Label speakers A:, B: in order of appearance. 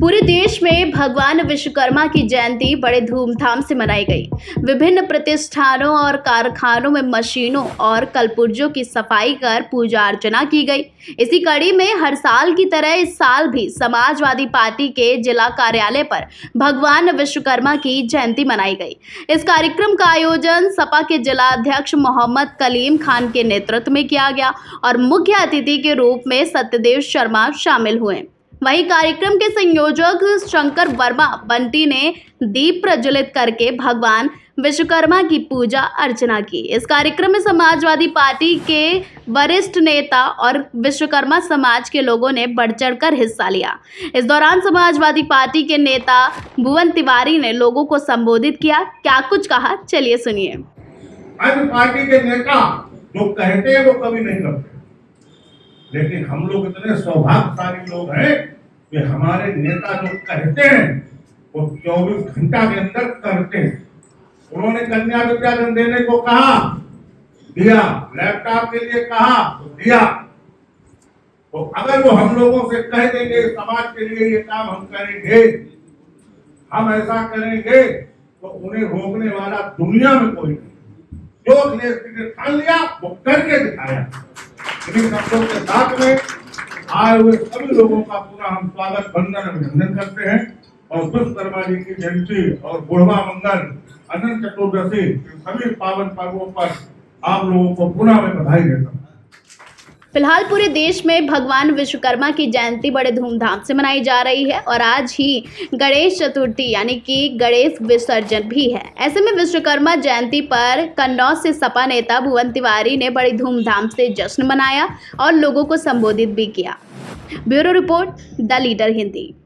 A: पूरे देश में भगवान विश्वकर्मा की जयंती बड़े धूमधाम से मनाई गई। विभिन्न प्रतिष्ठानों और कारखानों में मशीनों और कलपुर्जों की सफाई कर पूजा अर्चना की गई। इसी कड़ी में हर साल की तरह इस साल भी समाजवादी पार्टी के जिला कार्यालय पर भगवान विश्वकर्मा की जयंती मनाई गई। इस कार्यक्रम का आयोजन सपा के जिला अध्यक्ष मोहम्मद कलीम खान के नेतृत्व में किया गया और मुख्य अतिथि के रूप में सत्यदेव शर्मा शामिल हुए। वहीं कार्यक्रम के संयोजक शंकर वर्मा बंटी ने दीप प्रज्वलित करके भगवान विश्वकर्मा की पूजा अर्चना की। इस कार्यक्रम में समाजवादी पार्टी के वरिष्ठ नेता और विश्वकर्मा समाज के लोगों ने बढ़ चढ़कर हिस्सा लिया। इस दौरान समाजवादी पार्टी के नेता भुवन तिवारी ने लोगों को संबोधित किया। क्या कुछ कहा, चलिए सुनिए।
B: अन्य पार्टी के नेता जो कहते हैं वो कभी नहीं करते, लेकिन हम लोग इतने सौभाग्यशाली लोग हैं कि हमारे नेता जो कहते हैं वो 24 घंटा के अंदर करते हैं। उन्होंने कन्या विद्याधन देने को कहा, दिया। लैपटॉप के लिए कहा, दिया। तो अगर वो हम लोगों से कह देंगे समाज के लिए ये काम हम करेंगे, हम ऐसा करेंगे, तो उन्हें रोकने वाला दुनिया में कोई नहीं। जो ठान लिया वो करके दिखाया। इन्हीं शब्दों के साथ में आए हुए सभी लोगों का पूरा हम स्वागत वंदन अभिनंदन करते हैं और विश्वकर्मा जी की जयंती और बुढ़वा मंगल, अनंत चतुर्दशी, सभी पावन पर्वों पर आप लोगों को पुनः मैं बधाई देता हूँ।
A: फिलहाल पूरे देश में भगवान विश्वकर्मा की जयंती बड़े धूमधाम से मनाई जा रही है और आज ही गणेश चतुर्थी यानी कि गणेश विसर्जन भी है। ऐसे में विश्वकर्मा जयंती पर कन्नौज से सपा नेता भुवन तिवारी ने बड़ी धूमधाम से जश्न मनाया और लोगों को संबोधित भी किया। Bureau report, the leader Hindi.